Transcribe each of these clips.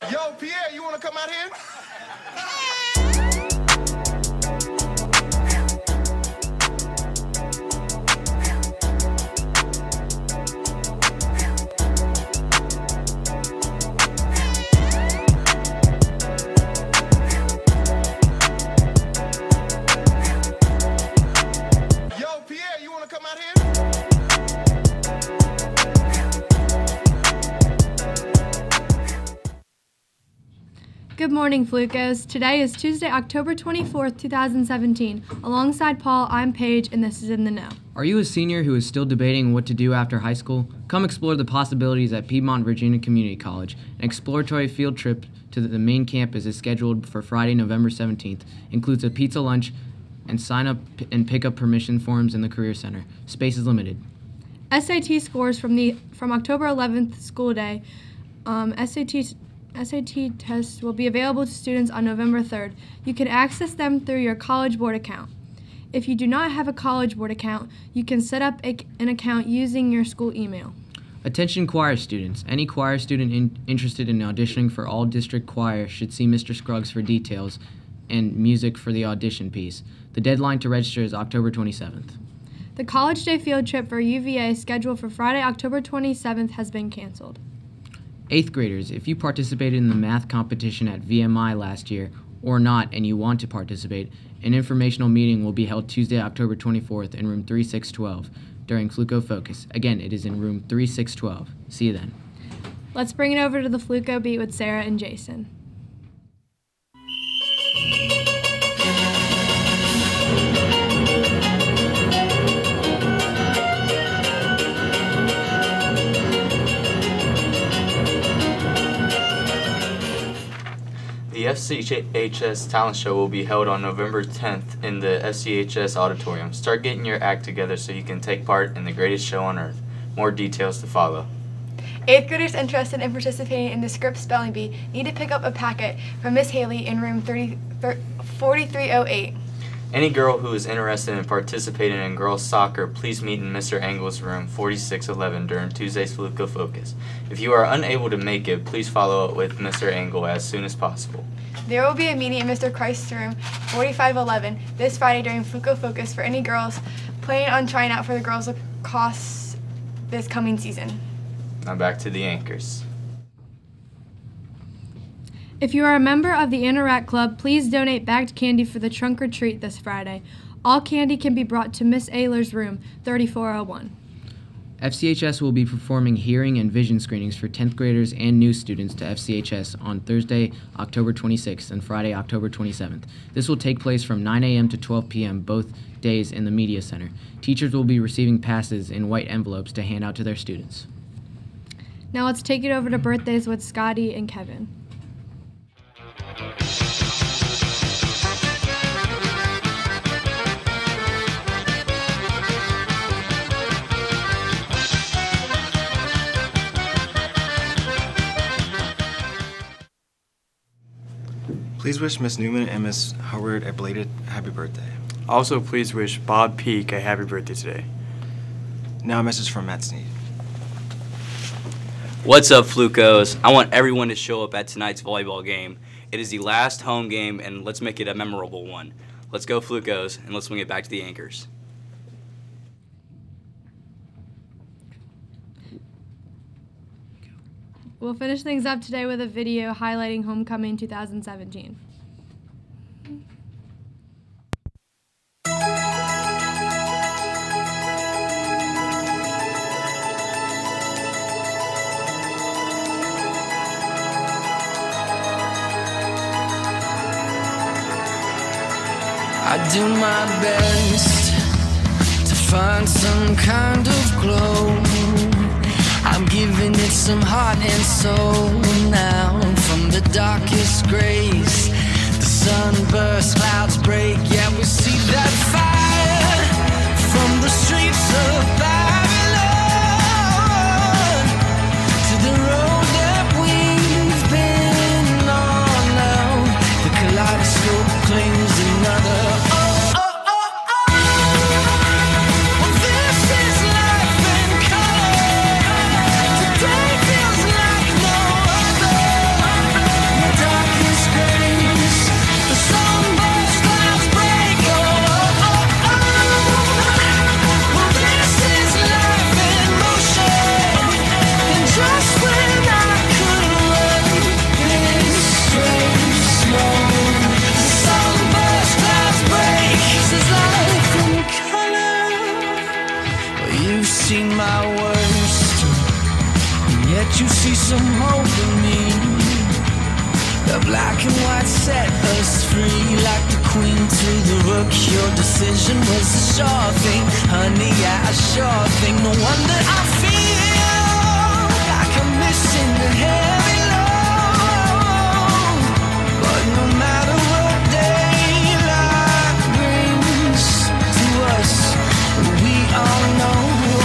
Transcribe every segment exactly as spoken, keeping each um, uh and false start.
Yo, Pierre, you want to come out here? Yo, Pierre, you want to come out here? Good morning, Flukos. Today is Tuesday, October twenty-fourth, two thousand seventeen. Alongside Paul, I'm Paige, and this is In the Know. Are you a senior who is still debating what to do after high school? Come explore the possibilities at Piedmont Virginia Community College. An exploratory field trip to the main campus is scheduled for Friday, November seventeenth. Includes a pizza lunch and sign up and pick up permission forms in the Career Center. Space is limited. S A T scores from the from October eleventh school day. Um, S A T S A T tests will be available to students on November third. You can access them through your College Board account. If you do not have a College Board account, you can set up a, an account using your school email. Attention choir students. Any choir student in, interested in auditioning for all district choir should see Mister Scruggs for details and music for the audition piece. The deadline to register is October twenty-seventh. The College Day field trip for U V A scheduled for Friday, October twenty-seventh has been canceled. Eighth graders, if you participated in the math competition at V M I last year or not and you want to participate, an informational meeting will be held Tuesday, October twenty-fourth in room thirty-six twelve during Fluco Focus. Again, it is in room thirty-six twelve. See you then. Let's bring it over to the Fluco Beat with Sarah and Jason. The F C H S Talent Show will be held on November tenth in the F C H S Auditorium. Start getting your act together so you can take part in the greatest show on earth. More details to follow. Eighth graders interested in participating in the Script Spelling Bee need to pick up a packet from Miss Haley in room forty-three oh eight. Any girl who is interested in participating in girls soccer, please meet in Mister Engel's room forty-six eleven during Tuesday's Fluco Focus. If you are unable to make it, please follow up with Mister Engel as soon as possible. There will be a meeting in Mister Christ's room forty-five eleven this Friday during Fluco Focus for any girls planning on trying out for the girls lacrosse this coming season. Now back to the anchors. If you are a member of the Interact Club, please donate bagged candy for the trunk or treat this Friday. All candy can be brought to Miss Ayler's room, thirty-four oh one. F C H S will be performing hearing and vision screenings for tenth graders and new students to F C H S on Thursday, October twenty-sixth and Friday, October twenty-seventh. This will take place from nine a m to twelve p m both days in the Media Center. Teachers will be receiving passes in white envelopes to hand out to their students. Now let's take it over to birthdays with Scotty and Kevin. Please wish Miss Newman and Miss Howard a belated happy birthday. Also, please wish Bob Peak a happy birthday today. Now a message from Matt Sneed. What's up, Flucos? I want everyone to show up at tonight's volleyball game. It is the last home game, and let's make it a memorable one. Let's go, Flucos, and let's swing it back to the anchors. We'll finish things up today with a video highlighting Homecoming two thousand seventeen. I do my best to find some kind of glow. I'm giving it some heart and soul now. From the darkest grays, the sunburst clouds break. Yeah, we see that fire from the streets of Babylon to the road that we've been on now. The kaleidoscope claims another. Oh, oh, oh, oh. Well, this is life in color. Today feels like no other. set us free like the queen to the rook. Your decision was a sure thing, honey, yeah, a sure thing. No wonder I feel like I'm missing the heavy load. But no matter what daylight brings to us, we all know.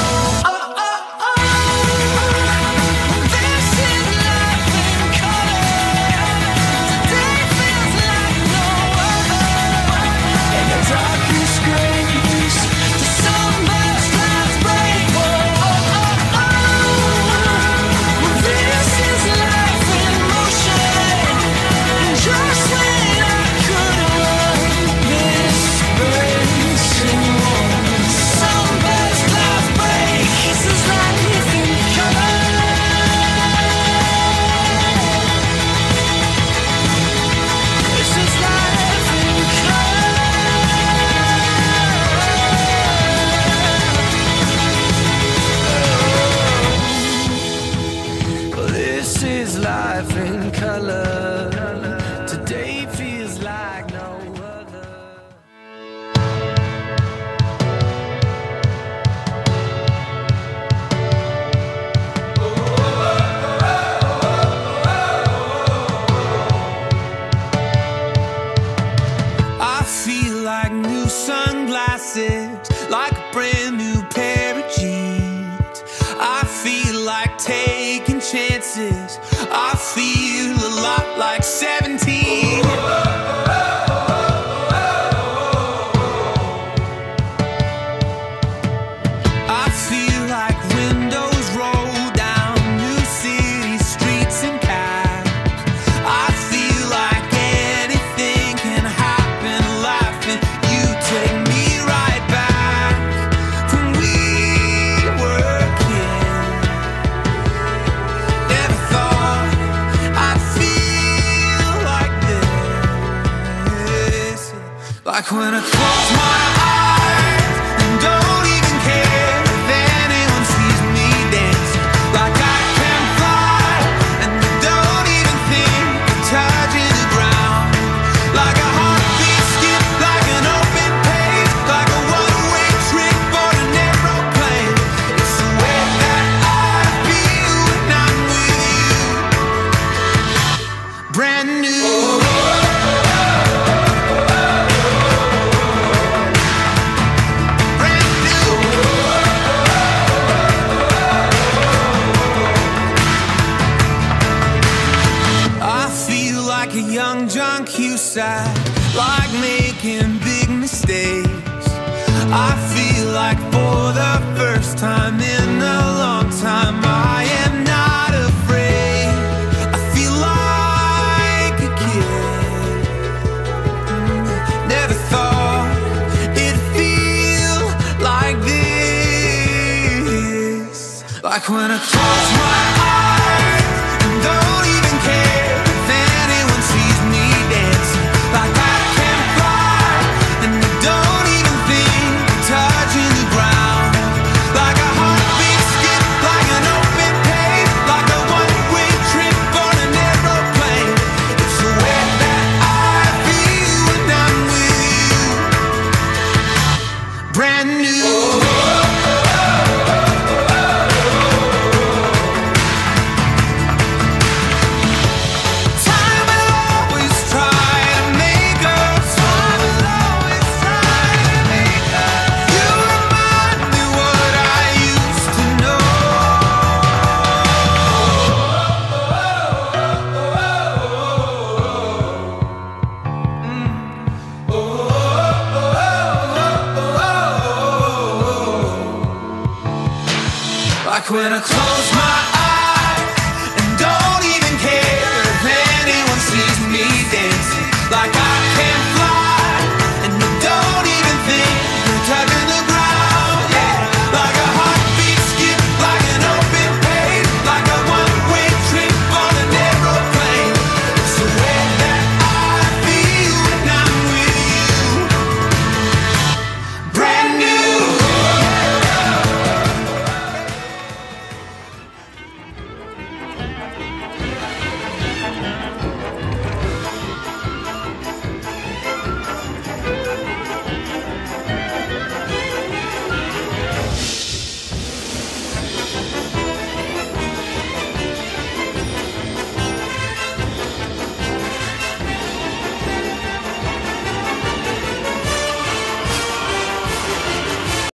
Like a brand new pair of jeans. I feel like taking chances. I feel a lot like seventeen. I feel like windows roll down new city streets and cabs. I feel like anything can happen, laughing. You take me right back when we were kids. Never thought I'd feel like this. Like when I close my eyes and don't even care if anyone sees me dancing. Like I can fly and I don't even think of touching the ground. Like a heartbeat skip, like an open page, like a one-way trip on an aeroplane. It's the way that I feel when I'm with you. Brand new. Like a young John Cusack, like making big mistakes. I feel like for the first time in a long time I am not afraid. I feel like a kid. Never thought it'd feel like this. Like when I close my eyes and don't even care. Like I can fly and I don't even think of touching the ground. Like a heartbeat skip, like an open page, like a one-way trip on an aeroplane. It's the way that I feel when I'm with you. Brand new. Like when I close